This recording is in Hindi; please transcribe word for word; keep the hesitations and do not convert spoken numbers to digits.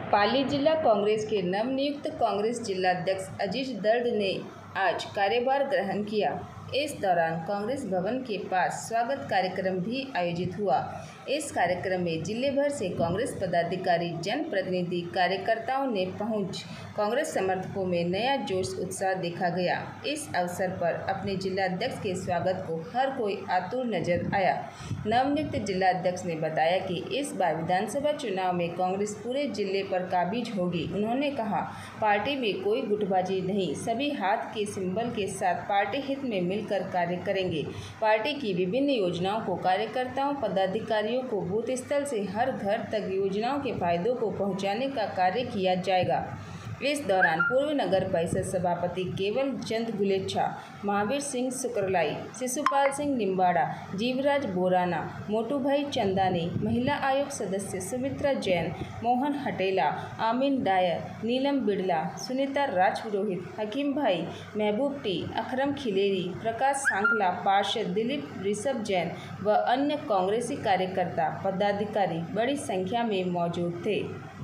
पाली जिला कांग्रेस के नवनियुक्त कांग्रेस जिलाध्यक्ष अजीज दर्द ने आज कार्यभार ग्रहण किया। इस दौरान कांग्रेस भवन के पास स्वागत कार्यक्रम भी आयोजित हुआ। इस कार्यक्रम में जिले भर से कांग्रेस पदाधिकारी, जनप्रतिनिधि, कार्यकर्ताओं ने पहुंच कांग्रेस समर्थकों में नया जोश उत्साह देखा गया। इस अवसर पर अपने जिलाध्यक्ष के स्वागत को हर कोई आतुर नजर आया। नवनियुक्त जिलाध्यक्ष ने बताया कि इस बार विधानसभा चुनाव में कांग्रेस पूरे जिले पर काबिज होगी। उन्होंने कहा, पार्टी में कोई गुटबाजी नहीं, सभी हाथ के सिंबल के साथ पार्टी हित में मिलकर कार्य करेंगे। पार्टी की विभिन्न योजनाओं को कार्यकर्ताओं, पदाधिकारियों को बूथ स्तर से हर घर तक योजनाओं के फायदों को पहुंचाने का कार्य किया जाएगा। इस दौरान पूर्व नगर परिषद सभापति केवल चंद गुलेच्छा, महावीर सिंह सुकरलाई, शिशुपाल सिंह निम्बाड़ा, जीवराज बोराना, मोटू भाई चंदानी, महिला आयोग सदस्य सुमित्रा जैन, मोहन हटेला, आमीन डायर, नीलम बिड़ला, सुनीता राजपुरोहित, हकीम भाई, महबूब टी, अखरम खिलेरी, प्रकाश सांकला, पार्षद दिलीप ऋषभ जैन व अन्य कांग्रेसी कार्यकर्ता, पदाधिकारी बड़ी संख्या में मौजूद थे।